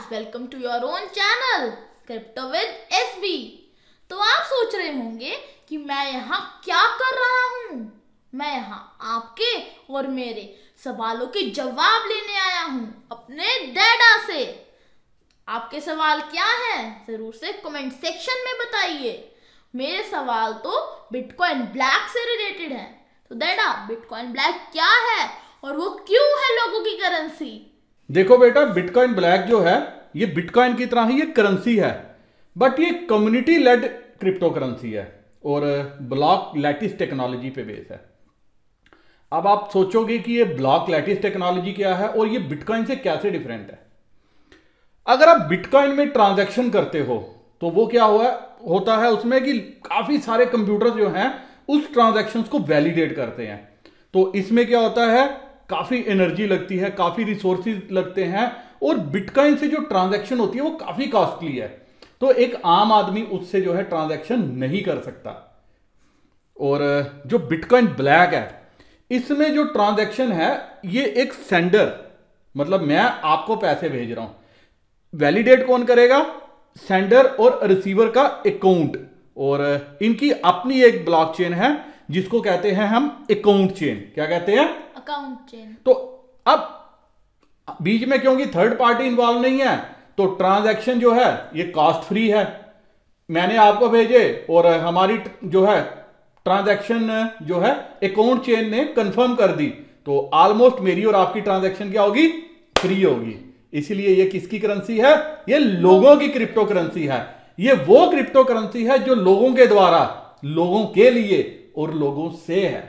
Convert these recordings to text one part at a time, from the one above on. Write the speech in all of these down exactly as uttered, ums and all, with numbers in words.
Welcome to your own channel crypto with SB. तो आप सोच रहे होंगे कि मैं यहाँ क्या कर रहा हूँ। मैं यहाँ आपके और मेरे सवालों के जवाब लेने आया हूँ अपने डैडा से। आपके सवाल क्या हैं जरूर से कमेंट सेक्शन में बताइए। मेरे सवाल तो बिटकॉइन ब्लैक से रिलेटेड है। तो डैडा, बिटकॉइन ब्लैक क्या है और वो क्यों है लोगों की करेंसी? देखो बेटा, बिटकॉइन ब्लैक जो है ये बिटकॉइन की तरह ही एक करेंसी है, बट ये कम्युनिटी लेड क्रिप्टो करेंसी है और ब्लॉक लैटिस टेक्नोलॉजी पे बेस है। अब आप सोचोगे कि ये ब्लॉक लैटिस टेक्नोलॉजी क्या है और ये बिटकॉइन से कैसे डिफरेंट है। अगर आप बिटकॉइन में ट्रांजैक्शन करते हो तो वो क्या हुआ होता है उसमें कि काफी सारे कंप्यूटर जो हैं उस ट्रांजैक्शंस को वैलिडेट करते हैं। तो इसमें क्या होता है, काफी एनर्जी लगती है, काफी रिसोर्सेज लगते हैं और बिटकॉइन से जो ट्रांजैक्शन होती है वो काफी कॉस्टली है। तो एक आम आदमी उससे जो है ट्रांजैक्शन नहीं कर सकता। और जो बिटकॉइन ब्लैक है इसमें जो ट्रांजैक्शन है ये एक सेंडर, मतलब मैं आपको पैसे भेज रहा हूं, वैलिडेट कौन करेगा? सेंडर और रिसीवर का अकाउंट। और इनकी अपनी एक ब्लॉकचेन है जिसको कहते हैं हम अकाउंट चेन। क्या कहते हैं? Account chain. तो अब बीच में क्योंकि थर्ड पार्टी इंवॉल्व नहीं है तो ट्रांजैक्शन जो है ये कॉस्ट फ्री है। मैंने आपको भेजे और हमारी जो है ट्रांजैक्शन जो है अकाउंट चेन ने कंफर्म कर दी, तो ऑलमोस्ट मेरी और आपकी ट्रांजैक्शन क्या होगी? फ्री होगी। इसलिए ये किसकी करेंसी है? ये लोगों की क्रिप्टो करेंसी है। ये वो क्रिप्टो करेंसी है जो लोगों के द्वारा, लोगों के लिए और लोगों से है।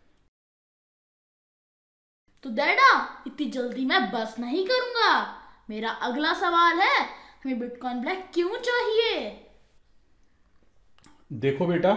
तो डैडा, इतनी जल्दी मैं बस नहीं करूंगा। मेरा अगला सवाल है, हमें बिटकॉइन ब्लैक क्यों चाहिए? देखो बेटा,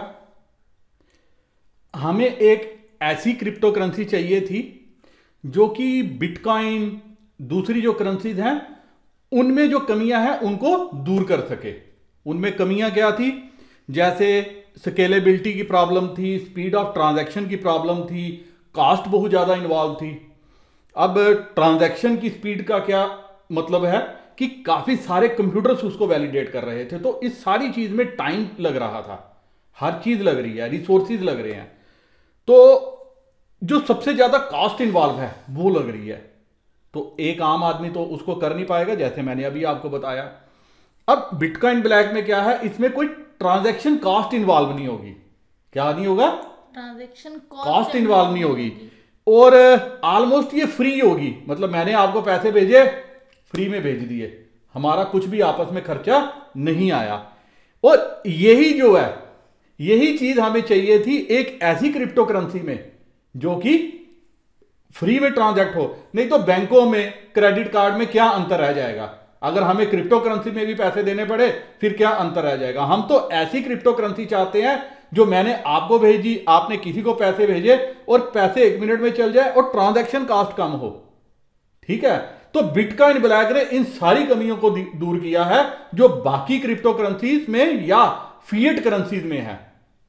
हमें एक ऐसी क्रिप्टो करेंसी चाहिए थी जो कि बिटकॉइन, दूसरी जो करेंसीज हैं उनमें जो कमियां हैं उनको दूर कर सके। उनमें कमियां क्या थी? जैसे स्केलेबिलिटी की प्रॉब्लम थी, स्पीड ऑफ ट्रांजैक्शन की प्रॉब्लम थी, कॉस्ट बहुत ज्यादा इन्वॉल्व थी। अब ट्रांजैक्शन की स्पीड का क्या मतलब है कि काफी सारे कंप्यूटर्स उसको वैलिडेट कर रहे थे, तो इस सारी चीज में टाइम लग रहा था, हर चीज लग रही है, रिसोर्सेज लग रहे हैं, तो जो सबसे ज्यादा कॉस्ट इन्वॉल्व है वो लग रही है। तो एक आम आदमी तो उसको कर नहीं पाएगा, जैसे मैंने अभी आपको बताया। अब बिटकॉइन ब्लैक में क्या है, इसमें कोई ट्रांजैक्शन कॉस्ट इन्वॉल्व नहीं होगी। क्या नहीं होगा? ट्रांजैक्शन कॉस्ट इन्वॉल्व नहीं होगी और ऑलमोस्ट ये फ्री होगी। मतलब मैंने आपको पैसे भेजे, फ्री में भेज दिए, हमारा कुछ भी आपस में खर्चा नहीं आया। और यही जो है, यही चीज हमें चाहिए थी एक ऐसी क्रिप्टो करेंसी में जो कि फ्री में ट्रांजैक्ट हो। नहीं तो बैंकों में, क्रेडिट कार्ड में क्या अंतर रह जाएगा? अगर हमें क्रिप्टो करेंसी में भी पैसे देने पड़े फिर क्या अंतर रह जाएगा? हम तो ऐसी क्रिप्टो करेंसी चाहते हैं जो मैंने आपको भेजी, आपने किसी को पैसे भेजे और पैसे एक मिनट में चल जाए और ट्रांजैक्शन कॉस्ट कम हो। ठीक है, तो बिटकॉइन ब्लैक ने इन सारी कमियों को दूर किया है जो बाकी क्रिप्टो करेंसीज में या फिएट करेंसीज में है।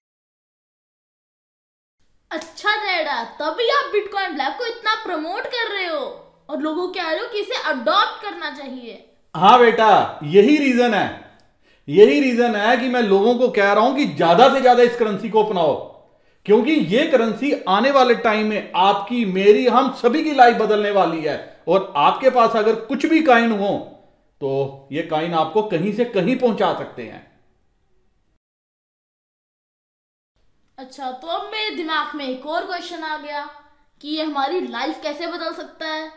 अच्छा डैडा, तभी आप बिटकॉइन ब्लैक को इतना प्रमोट कर रहे हो और लोगों को कह रहे हो कि इसे अडॉप्ट करना चाहिए। हाँ बेटा, यही रीजन है, यही रीजन है कि मैं लोगों को कह रहा हूं कि ज्यादा से ज्यादा इस करेंसी को अपनाओ, क्योंकि ये करेंसी आने वाले टाइम में आपकी, मेरी, हम सभी की लाइफ बदलने वाली है। और आपके पास अगर कुछ भी कॉइन हो तो ये कॉइन आपको कहीं से कहीं पहुंचा सकते हैं। अच्छा, तो अब मेरे दिमाग में एक और क्वेश्चन आ गया कि ये हमारी लाइफ कैसे बदल सकता है?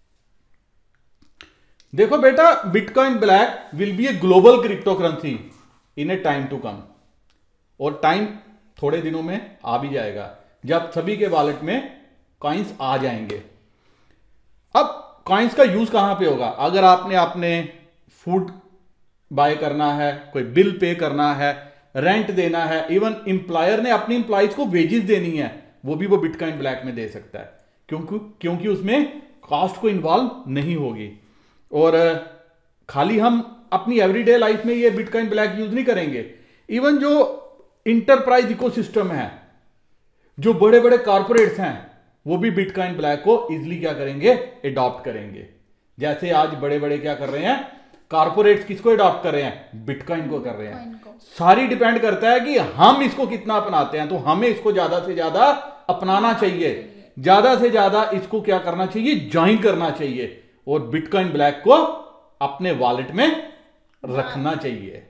देखो बेटा, Bitcoin Black will be a global crypto currency in a time to come. और टाइम थोड़े दिनों में आ भी जाएगा जब सभी के वॉलेट में कॉइन्स आ जाएंगे। अब कॉइन्स का यूज कहां पे होगा? अगर आपने अपने फूड बाय करना है, कोई बिल पे करना है, रेंट देना है, इवन एम्प्लॉयर ने अपनी एम्प्लॉइज को वेजेस देनी है, वो भी वो बिटकॉइन ब्लैक में दे सकता है, क्योंकि क्योंकि उसमें कॉस्ट को इन्वॉल्व नहीं होगी। और खाली हम अपनी एवरीडे लाइफ में ये बिटकॉइन ब्लैक यूज नहीं करेंगे, इवन जो इंटरप्राइज इकोसिस्टम है, जो बड़े बड़े कॉर्पोरेट्स हैं, वो भी बिटकॉइन ब्लैक को इजीली क्या करेंगे? अडॉप्ट करेंगे। जैसे आज बड़े बड़े क्या कर रहे हैं, कारपोरेट्स किसको अडॉप्ट कर रहे हैं? बिटकॉइन को कर रहे हैं। बिटकॉइन को। सारी डिपेंड करता है कि हम इसको कितना अपनाते हैं। तो हमें इसको ज्यादा से ज्यादा अपनाना चाहिए, ज्यादा से ज्यादा इसको क्या करना चाहिए? ज्वाइन करना चाहिए और बिटकॉइन ब्लैक को अपने वॉलेट में रखना चाहिए।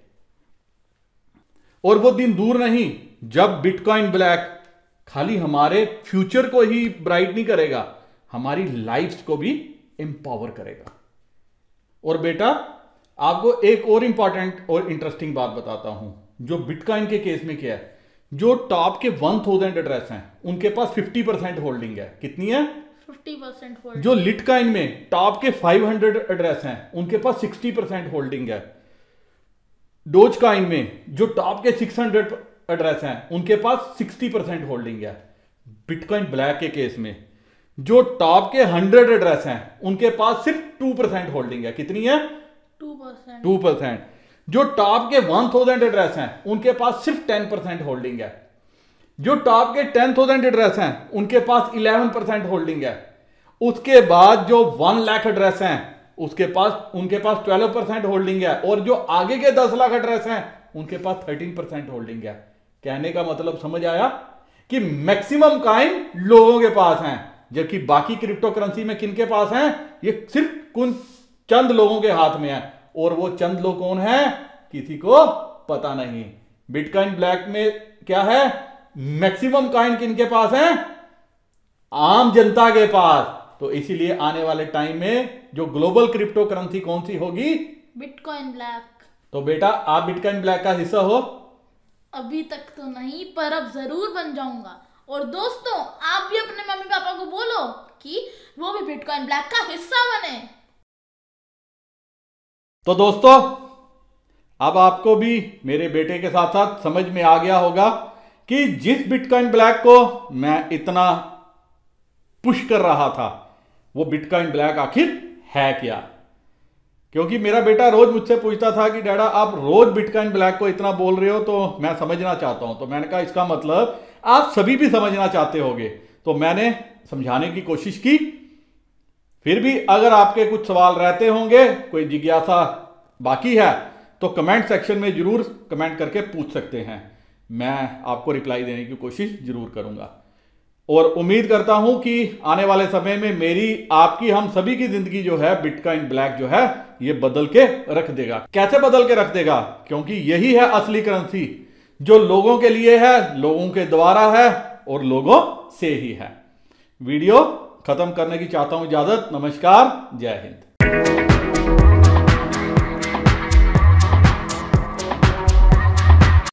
और वो दिन दूर नहीं जब बिटकॉइन ब्लैक खाली हमारे फ्यूचर को ही ब्राइट नहीं करेगा, हमारी लाइफ को भी एम्पावर करेगा। और बेटा आपको एक और इंपॉर्टेंट और इंटरेस्टिंग बात बताता हूं, जो बिटकॉइन के केस में क्या है, जो टॉप के वन थाउजेंड एड्रेस हैं उनके पास फिफ्टी परसेंट होल्डिंग है। कितनी है? Fifty percent holding. जो लिटकॉइन में टॉप के फाइव हंड्रेड एड्रेस हैं उनके पास सिक्सटी परसेंट होल्डिंग है। डोजकॉइन में जो टॉप के सिक्स हंड्रेड एड्रेस हैं उनके पास सिक्सटी परसेंट होल्डिंग है। बिटकॉइन ब्लैक के केस में जो टॉप के हंड्रेड एड्रेस हैं उनके पास सिर्फ टू परसेंट होल्डिंग है। कितनी है? Two percent. Two percent. जो टॉप के वन थाउजेंड एड्रेस हैं उनके पास सिर्फ टेन परसेंट होल्डिंग है। जो टॉप के टेन थाउजेंड एड्रेस हैं उनके पास इलेवन परसेंट होल्डिंग है। उसके बाद जो वन लाख एड्रेस हैं उसके पास उनके पास ट्वेल्व परसेंट होल्डिंग है। और जो आगे के दस लाख एड्रेस हैं उनके पास थर्टीन परसेंट होल्डिंग है। कहने का मतलब समझ आया कि मैक्सिमम कॉइन लोगों के पास हैं, जबकि बाकी क्रिप्टो करेंसी में किन के पास हैं? ये सिर्फ कुछ चंद लोगों के हाथ में है। और वो चंद लोग कौन है? किसी को पता नहीं। बिटकॉइन ब्लैक में क्या है? मैक्सिमम कॉइन किन के पास है? आम जनता के पास। तो इसीलिए आने वाले टाइम में जो ग्लोबल क्रिप्टो करेंसी कौन सी होगी? Bitcoin black. तो बेटा आप बिटकॉइन ब्लैक का हिस्सा हो? अभी तक तो नहीं, पर अब जरूर बन जाऊंगा। और दोस्तों आप भी अपने मम्मी पापा को बोलो कि वो भी बिटकॉइन ब्लैक का हिस्सा बने। तो दोस्तों अब आपको भी मेरे बेटे के साथ साथ समझ में आ गया होगा कि जिस बिटकॉइन ब्लैक को मैं इतना पुश कर रहा था वो बिटकॉइन ब्लैक आखिर है क्या। क्योंकि मेरा बेटा रोज मुझसे पूछता था कि डैडा आप रोज बिटकॉइन ब्लैक को इतना बोल रहे हो तो मैं समझना चाहता हूं। तो मैंने कहा इसका मतलब आप सभी भी समझना चाहते होंगे। तो मैंने समझाने की कोशिश की। फिर भी अगर आपके कुछ सवाल रहते होंगे, कोई जिज्ञासा बाकी है, तो कमेंट सेक्शन में जरूर कमेंट करके पूछ सकते हैं। मैं आपको रिप्लाई देने की कोशिश जरूर करूंगा। और उम्मीद करता हूं कि आने वाले समय में मेरी, आपकी, हम सभी की जिंदगी जो है बिटकॉइन ब्लैक जो है ये बदल के रख देगा। कैसे बदल के रख देगा? क्योंकि यही है असली करेंसी जो लोगों के लिए है, लोगों के द्वारा है और लोगों से ही है। वीडियो खत्म करने की चाहता हूं इजाजत। नमस्कार, जय हिंद।